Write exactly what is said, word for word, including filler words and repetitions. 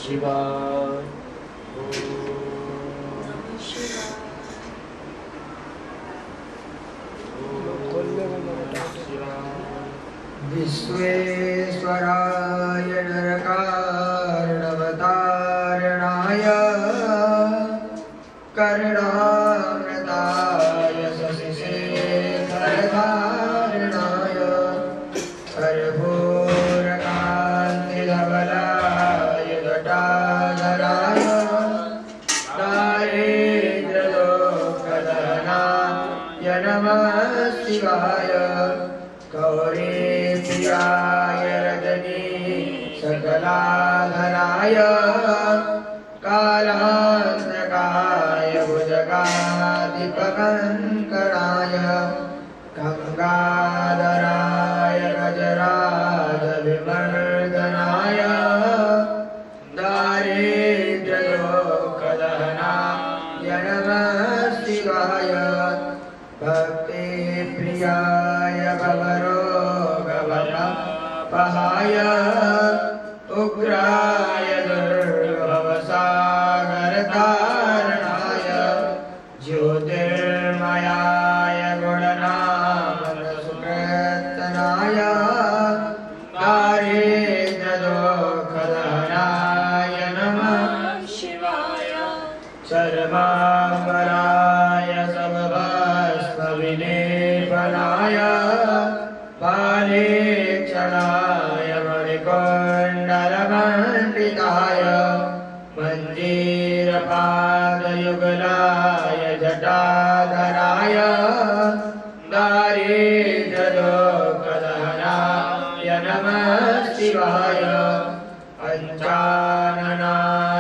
शिवाय। विश्वेश्वराय नरकारणवतारणाय कर्णामृताय शशिशेखरधारणाय कर्पूरकान्तिधवलाय जटाधराय दारिद्र्यलोकदहनाय नमः शिवाय। गौरीप्रियाय रजनी सकलाधराय कालान्तकाय भुजगाधिपकङ्कणाय गङ्गाधराय गजराजविमर्दनाय दारिद्र्यलोकदहनाय नमः शिवाय। भक्तिप्रियाय भवरोगभवपहाय उग्राय दुर्भवसागरतारणाय ज्योतिर्मयाय गुणनामसुकीर्तनाय दारिद्र्यदुःखदहनाय नमः शिवाय। सर्वाम्बराय समभस्मविलेपनाय पालेक्षणाय मणिकुण्डलमण्डिताय मञ्जीरपादयुगलाय जटाधराय दारिद्र्यलोकदहनाय नमः शिवाय। पञ्चाननाय